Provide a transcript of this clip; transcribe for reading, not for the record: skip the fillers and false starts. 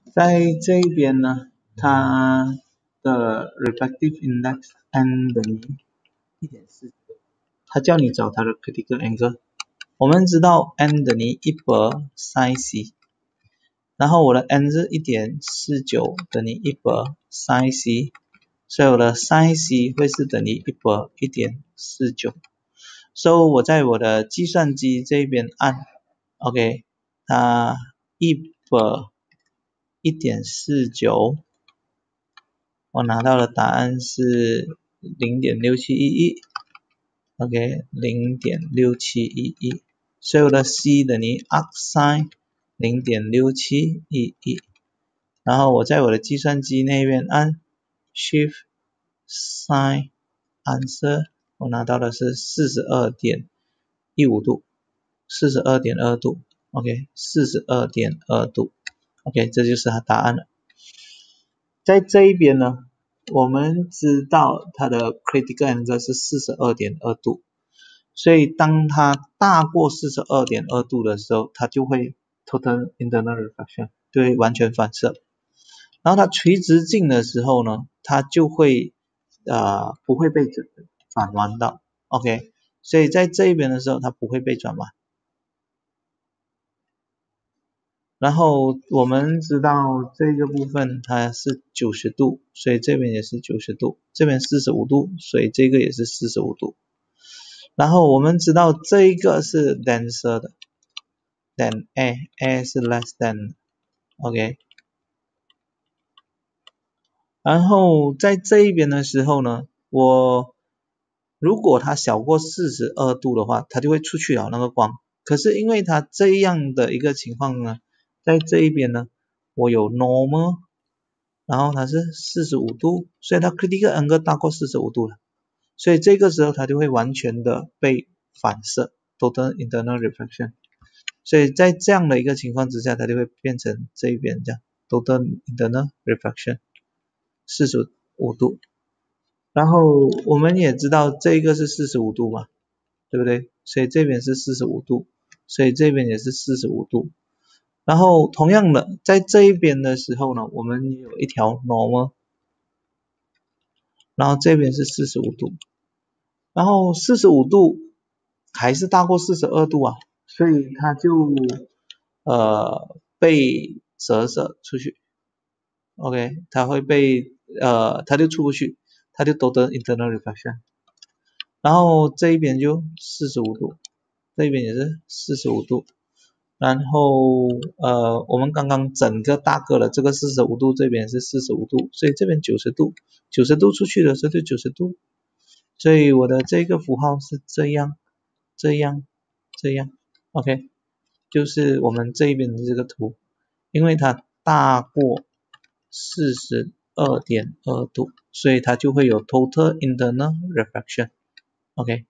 在这一边呢，它的 refractive index n 等于 1.4， 它叫你找它的 critical angle。我们知道 n 等于1百 sin c， 然后我的 n 是 1.49 等于1百 sin c， 所以我的 sin c 会是等于1百 1.49。所以我在我的计算机这边按 OK， 它1百 1.49， 我拿到的答案是 0.6711 OK， 0.6711， 所以我的 c 等于 arc sin 0.6711， 然后我在我的计算机那边按 Shift Sin Answer， 我拿到的是 42.15 度， 42.2 度 OK， 42.2 度 OK， 这就是它答案了。在这一边呢，我们知道它的 critical angle 是 42.2 度，所以当它大过 42.2 度的时候，它就会 total internal reflection， 就会完全反射。然后它垂直镜的时候呢，它就会不会被转弯到 OK， 所以在这一边的时候它不会被转弯。然后我们知道这个部分它是90度，所以这边也是90度，这边45度，所以这个也是45度。然后我们知道这一个是 denser 的 than A 是 less than OK。然后在这一边的时候呢，如果它小过42度的话，它就会出去了那个光。可是因为它这样的一个情况呢，在这一边呢，我有 normal， 然后它是45度，所以它 critical angle 大过45度了，所以这个时候它就会完全的被反射 total internal reflection， 所以在这样的一个情况之下，它就会变成这一边这样 total internal reflection 45度。然后我们也知道这个是45度嘛，对不对？所以这边是45度，所以这边也是45度。然后同样的，在这一边的时候呢，我们也有一条 normal， 然后这边是45度，然后45度还是大过42度啊，所以它就被折射出去 ，OK， 它会被它就出不去，它就多得 internal reflection。然后这一边就45度，这一边也是45度。然后我们刚刚整个大个了，这个45度，这边是45度，所以这边90度，90度出去的时候就90度。所以我的这个符号是这样，这样，这样 ，OK， 就是我们这一边的这个图，因为它大过 42.2 度，所以它就会有 total internal reflection，OK。